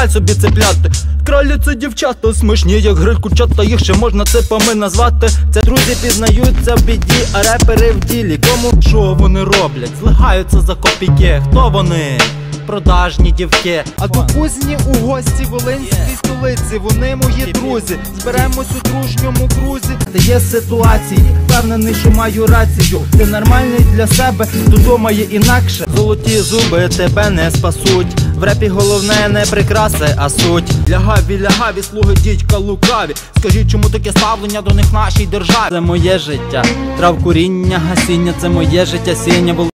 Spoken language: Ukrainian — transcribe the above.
вибирай собі цепляти. Кролі це дівчата, смішні, як гриль курчата, їх ще можна типами назвати. Це друзі пізнаються в біді, а репери в ділі. Кому що вони роблять? Злигаються за копійки. Хто вони? Продажні дівки. А до кузні у гості волинській столиці. Вони мої друзі, зберемось у дружньому крузі. Ти є ситуації, впевнений, що маю рацію. Ти нормальний для себе, хто думає інакше. Золоті зуби тебе не спасуть. В репі головне не прикраси, а суть. Лягаві, слуги дідька лукаві. Скажіть, чому таке ставлення до них в нашій державі? Це моє життя, трав куріння, гасіння, це моє життя, сіння.